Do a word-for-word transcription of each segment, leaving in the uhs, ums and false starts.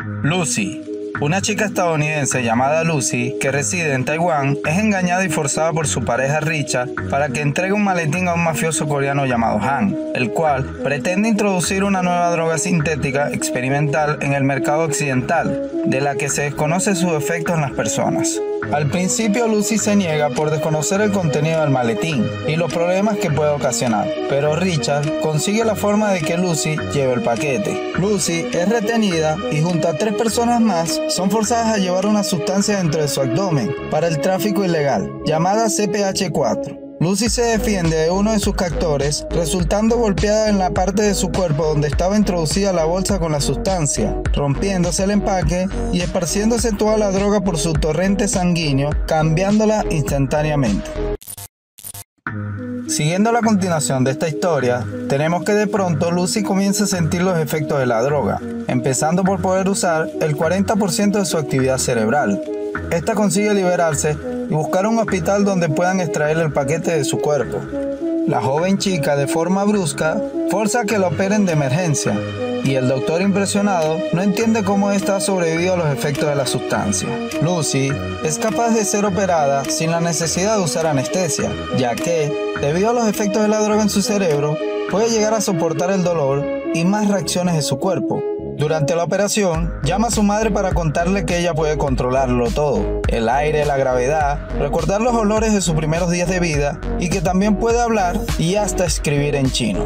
Lucy. Una chica estadounidense llamada Lucy, que reside en Taiwán, es engañada y forzada por su pareja Richard para que entregue un maletín a un mafioso coreano llamado Han, el cual pretende introducir una nueva droga sintética experimental en el mercado occidental, de la que se desconoce sus efectos en las personas. Al principio Lucy se niega por desconocer el contenido del maletín y los problemas que puede ocasionar, pero Richard consigue la forma de que Lucy lleve el paquete. Lucy es retenida y junto a tres personas más son forzadas a llevar una sustancia dentro de su abdomen para el tráfico ilegal, llamada C P H cuatro. Lucy se defiende de uno de sus captores, resultando golpeada en la parte de su cuerpo donde estaba introducida la bolsa con la sustancia, rompiéndose el empaque y esparciéndose toda la droga por su torrente sanguíneo, cambiándola instantáneamente. Siguiendo la continuación de esta historia, tenemos que de pronto Lucy comienza a sentir los efectos de la droga, empezando por poder usar el cuarenta por ciento de su actividad cerebral. Esta consigue liberarse y buscar un hospital donde puedan extraer el paquete de su cuerpo. La joven chica, de forma brusca, forza a que la operen de emergencia, y el doctor, impresionado, no entiende cómo ésta ha sobrevivido a los efectos de la sustancia. Lucy es capaz de ser operada sin la necesidad de usar anestesia, ya que, debido a los efectos de la droga en su cerebro, puede llegar a soportar el dolor y más reacciones de su cuerpo. Durante la operación, llama a su madre para contarle que ella puede controlarlo todo: el aire, la gravedad, recordar los olores de sus primeros días de vida y que también puede hablar y hasta escribir en chino.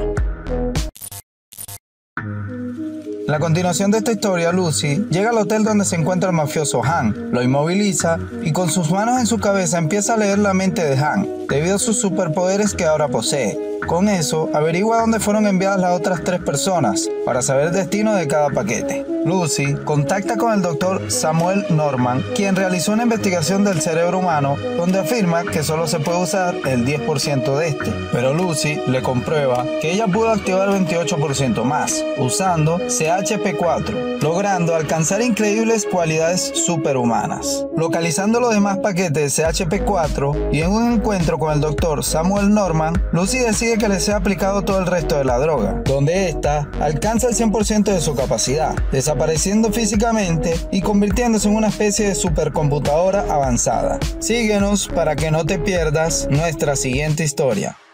En la continuación de esta historia, Lucy llega al hotel donde se encuentra el mafioso Han, lo inmoviliza y con sus manos en su cabeza empieza a leer la mente de Han, debido a sus superpoderes que ahora posee. Con eso, averigua dónde fueron enviadas las otras tres personas para saber el destino de cada paquete. Lucy contacta con el doctor Samuel Norman, quien realizó una investigación del cerebro humano donde afirma que solo se puede usar el diez por ciento de este, pero Lucy le comprueba que ella pudo activar el veintiocho por ciento más, usando C H P cuatro, logrando alcanzar increíbles cualidades superhumanas. Localizando los demás paquetes de C H P cuatro y en un encuentro con el doctor Samuel Norman, Lucy decide que le sea aplicado todo el resto de la droga, donde ésta alcanza el cien por ciento de su capacidad, desapareciendo físicamente y convirtiéndose en una especie de supercomputadora avanzada. Síguenos para que no te pierdas nuestra siguiente historia.